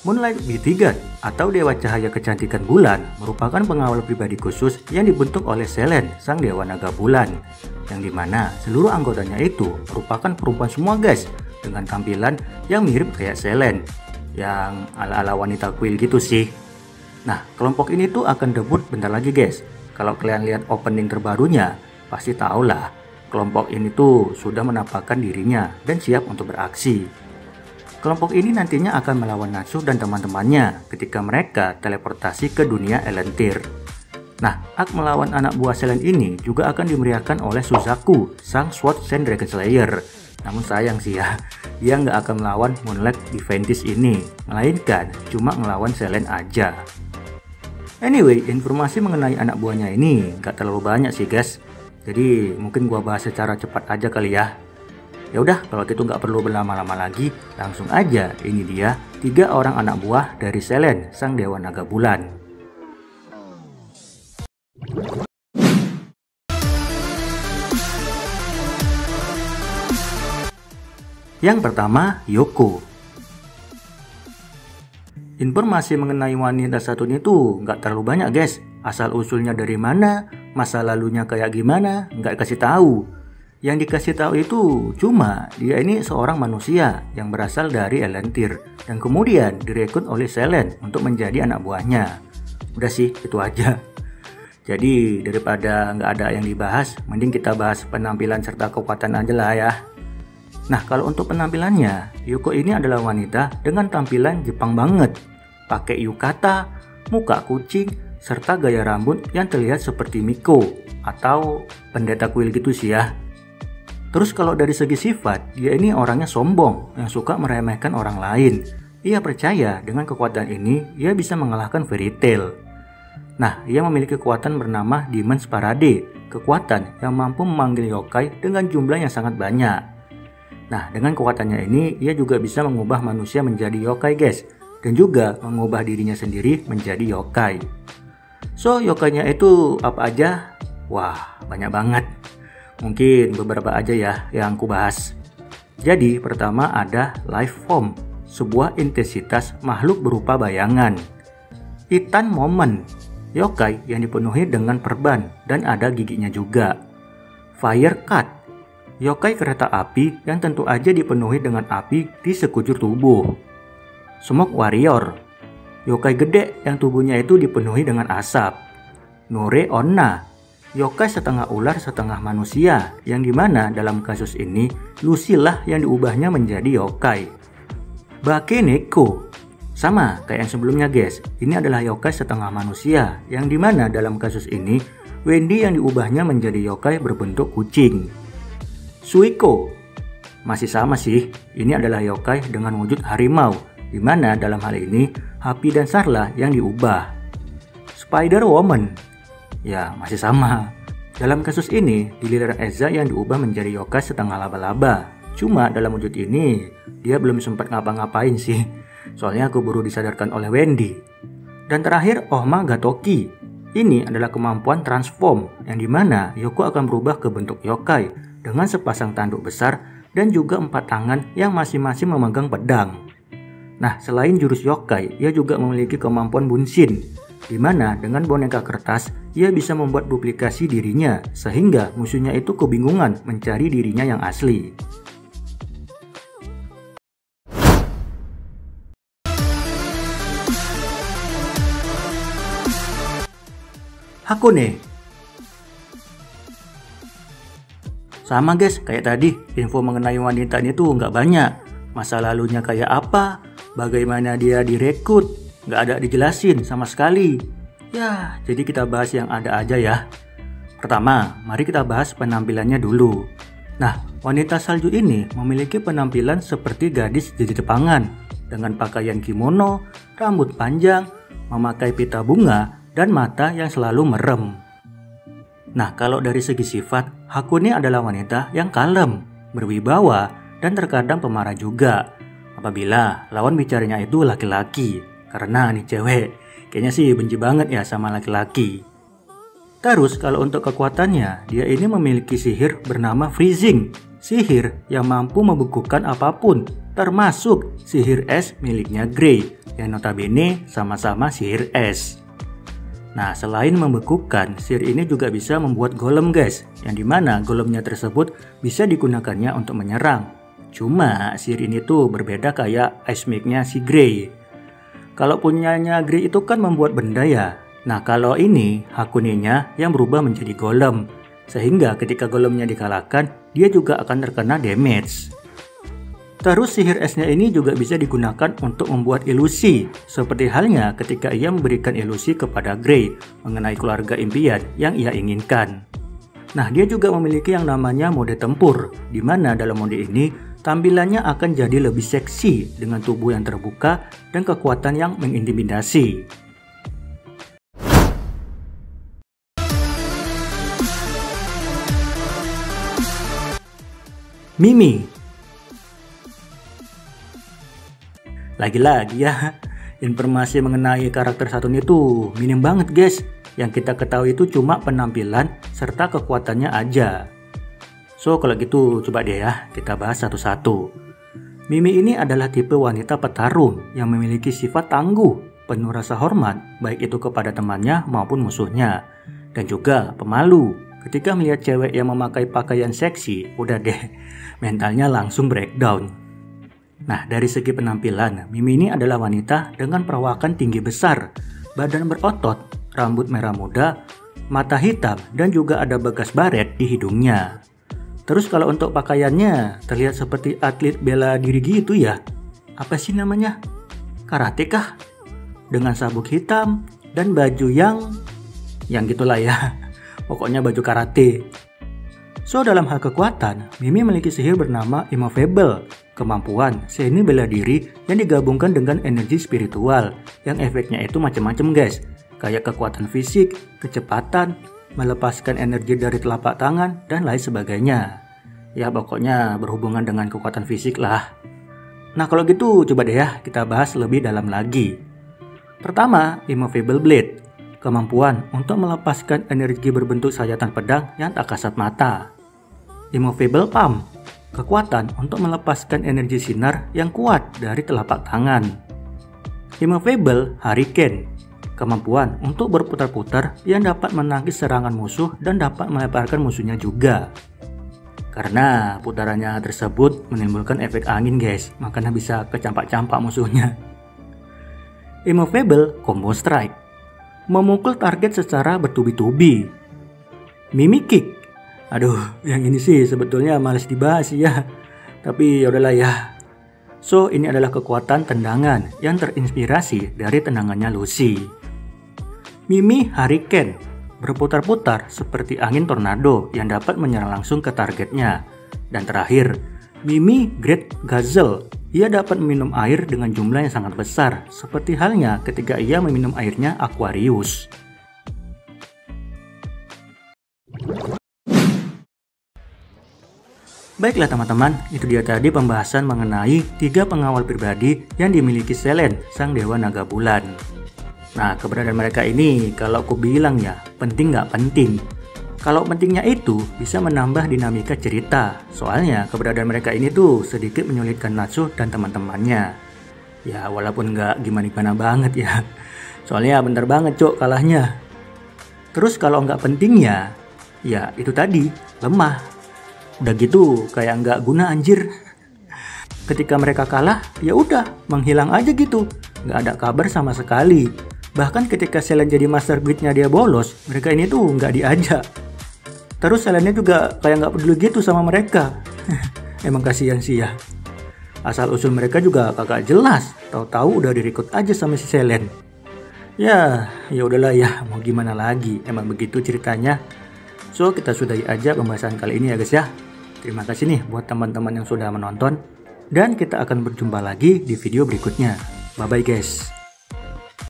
Moonlight Bodyguard atau Dewa Cahaya Kecantikan Bulan merupakan pengawal pribadi khusus yang dibentuk oleh Selene, sang Dewa Naga Bulan, yang dimana seluruh anggotanya itu merupakan perempuan semua guys, dengan tampilan yang mirip kayak Selene, yang ala-ala wanita kuil gitu sih. Nah, kelompok ini tuh akan debut bentar lagi guys. Kalau kalian lihat opening terbarunya, pasti tahulah kelompok ini tuh sudah menampakkan dirinya dan siap untuk beraksi. Kelompok ini nantinya akan melawan Natsu dan teman-temannya ketika mereka teleportasi ke dunia Elentir. Nah, arc melawan anak buah Selene ini juga akan dimeriahkan oleh Suzaku, sang Sword Sand Dragon Slayer. Namun sayang sih ya, dia nggak akan melawan Moonlight Defenders ini, melainkan cuma ngelawan Selene aja. Anyway, informasi mengenai anak buahnya ini nggak terlalu banyak sih guys. Jadi mungkin gua bahas secara cepat aja kali ya. Ya udah, kalau gitu nggak perlu berlama-lama lagi, langsung aja ini dia 3 orang anak buah dari Selene, sang Dewa Naga Bulan. Yang pertama, Yoko. Informasi mengenai wanita satu ini tuh nggak terlalu banyak guys. Asal usulnya dari mana, masa lalunya kayak gimana, nggak kasih tahu. Yang dikasih tahu itu cuma dia ini seorang manusia yang berasal dari Elentir dan kemudian direkrut oleh Selene untuk menjadi anak buahnya. Udah sih, itu aja. Jadi daripada nggak ada yang dibahas, mending kita bahas penampilan serta kekuatan aja lah ya. Nah, kalau untuk penampilannya, Yoko ini adalah wanita dengan tampilan Jepang banget. Pakai yukata, muka kucing, serta gaya rambut yang terlihat seperti Miko atau pendeta kuil gitu sih ya. Terus kalau dari segi sifat, dia ini orangnya sombong yang suka meremehkan orang lain. Ia percaya dengan kekuatan ini, ia bisa mengalahkan Fairy Tail. Nah, ia memiliki kekuatan bernama Demon's Parade, kekuatan yang mampu memanggil yokai dengan jumlah yang sangat banyak. Nah, dengan kekuatannya ini, ia juga bisa mengubah manusia menjadi yokai guys, dan juga mengubah dirinya sendiri menjadi yokai. So, yokainya itu apa aja? Wah, banyak banget. Mungkin beberapa aja ya yang aku bahas. Jadi pertama ada life form, sebuah intensitas makhluk berupa bayangan. Titan moment, yokai yang dipenuhi dengan perban dan ada giginya juga. Fire cut, yokai kereta api yang tentu aja dipenuhi dengan api di sekujur tubuh. Smoke warrior, yokai gede yang tubuhnya itu dipenuhi dengan asap. Nore onna, yokai setengah ular setengah manusia, yang dimana dalam kasus ini Lucy lah yang diubahnya menjadi yokai. Bakeneko, sama kayak yang sebelumnya guys, ini adalah yokai setengah manusia, yang dimana dalam kasus ini Wendy yang diubahnya menjadi yokai berbentuk kucing. Suiko, masih sama sih, ini adalah yokai dengan wujud harimau, dimana dalam hal ini Happy dan Sarla yang diubah. Spider Woman, ya masih sama. Dalam kasus ini, giliran Eza yang diubah menjadi yokai setengah laba-laba. Cuma dalam wujud ini, dia belum sempat ngapa-ngapain sih. Soalnya aku baru disadarkan oleh Wendy. Dan terakhir, Ohma Gatoki. Ini adalah kemampuan transform, yang dimana Yoko akan berubah ke bentuk yokai dengan sepasang tanduk besar dan juga 4 tangan yang masing-masing memegang pedang. Nah, selain jurus yokai, ia juga memiliki kemampuan bunshin, di mana dengan boneka kertas ia bisa membuat duplikasi dirinya sehingga musuhnya itu kebingungan mencari dirinya yang asli. Hakone, sama guys kayak tadi, info mengenai wanita ini tuh nggak banyak. Masa lalunya kayak apa, bagaimana dia direkrut, nggak ada dijelasin sama sekali. Ya, jadi kita bahas yang ada aja ya. Pertama, mari kita bahas penampilannya dulu. Nah, wanita salju ini memiliki penampilan seperti gadis di Jepangan, dengan pakaian kimono, rambut panjang, memakai pita bunga, dan mata yang selalu merem. Nah, kalau dari segi sifat, Hakone adalah wanita yang kalem, berwibawa, dan terkadang pemarah juga. Apabila lawan bicaranya itu laki-laki, karena nih cewek kayaknya sih benci banget ya sama laki-laki. Terus kalau untuk kekuatannya, dia ini memiliki sihir bernama freezing. Sihir yang mampu membekukan apapun, termasuk sihir es miliknya Grey, yang notabene sama-sama sihir es. Nah, selain membekukan, sihir ini juga bisa membuat golem guys, yang dimana golemnya tersebut bisa digunakannya untuk menyerang. Cuma sihir ini tuh berbeda kayak Ice Make-nya si Grey. Kalau punyanya Grey itu kan membuat benda ya. Nah, kalau ini Hakune-nya yang berubah menjadi golem. Sehingga ketika golemnya dikalahkan, dia juga akan terkena damage. Terus sihir esnya ini juga bisa digunakan untuk membuat ilusi, seperti halnya ketika ia memberikan ilusi kepada Grey mengenai keluarga impian yang ia inginkan. Nah, dia juga memiliki yang namanya mode tempur, di mana dalam mode ini tampilannya akan jadi lebih seksi dengan tubuh yang terbuka dan kekuatan yang mengintimidasi. Mimi. Lagi-lagi ya, informasi mengenai karakter satu ini tuh minim banget guys. Yang kita ketahui itu cuma penampilan serta kekuatannya aja. So kalau gitu coba deh ya kita bahas satu-satu. Mimi ini adalah tipe wanita petarung yang memiliki sifat tangguh, penuh rasa hormat baik itu kepada temannya maupun musuhnya. Dan juga pemalu. Ketika melihat cewek yang memakai pakaian seksi, udah deh mentalnya langsung breakdown. Nah, dari segi penampilan, Mimi ini adalah wanita dengan perawakan tinggi besar, badan berotot, rambut merah muda, mata hitam, dan juga ada bekas baret di hidungnya. Terus kalau untuk pakaiannya, terlihat seperti atlet bela diri gitu ya. Apa sih namanya? Karate kah? Dengan sabuk hitam dan baju yang gitulah ya. Pokoknya baju karate. So, dalam hal kekuatan, Mimi memiliki sihir bernama Immovable. Kemampuan seni bela diri yang digabungkan dengan energi spiritual yang efeknya itu macam-macam guys, kayak kekuatan fisik, kecepatan, melepaskan energi dari telapak tangan, dan lain sebagainya. Ya pokoknya berhubungan dengan kekuatan fisik lah. Nah kalau gitu coba deh ya kita bahas lebih dalam lagi. Pertama, Immovable Blade. Kemampuan untuk melepaskan energi berbentuk sayatan pedang yang tak kasat mata. Immovable Palm. Kekuatan untuk melepaskan energi sinar yang kuat dari telapak tangan. Immovable Hurricane. Kemampuan untuk berputar-putar yang dapat menangkis serangan musuh dan dapat melemparkan musuhnya juga. Karena putarannya tersebut menimbulkan efek angin guys, makanya bisa kecampak-campak musuhnya. Immovable Combo Strike. Memukul target secara bertubi-tubi. Mimi Kick. Aduh, yang ini sih sebetulnya males dibahas ya. Tapi yaudahlah ya. So, ini adalah kekuatan tendangan yang terinspirasi dari tendangannya Lucy. Mimi Hurricane. Berputar-putar seperti angin tornado yang dapat menyerang langsung ke targetnya. Dan terakhir, Mimi Great Gazelle. Ia dapat meminum air dengan jumlah yang sangat besar, seperti halnya ketika ia meminum airnya Aquarius. Baiklah teman-teman, itu dia tadi pembahasan mengenai 3 pengawal pribadi yang dimiliki Selen, sang dewa naga bulan. Nah, keberadaan mereka ini kalau aku bilang ya, penting nggak penting. Kalau pentingnya itu bisa menambah dinamika cerita, soalnya keberadaan mereka ini tuh sedikit menyulitkan Natsu dan teman-temannya. Ya walaupun nggak gimana-gimana banget ya, soalnya bentar banget cok kalahnya. Terus kalau nggak pentingnya, ya itu tadi, lemah. Udah gitu kayak nggak guna anjir. Ketika mereka kalah, ya udah menghilang aja gitu, nggak ada kabar sama sekali. Bahkan ketika Selen jadi master guild-nya dia bolos, mereka ini tuh nggak diajak. Terus Selennya juga kayak nggak peduli gitu sama mereka. Emang kasihan sih ya. Asal usul mereka juga kagak jelas. Tahu-tahu udah direkrut aja sama si Selen. Ya udahlah ya, mau gimana lagi. Emang begitu ceritanya. So, kita sudahi aja pembahasan kali ini ya guys ya. Terima kasih nih buat teman-teman yang sudah menonton. Dan kita akan berjumpa lagi di video berikutnya. Bye-bye guys.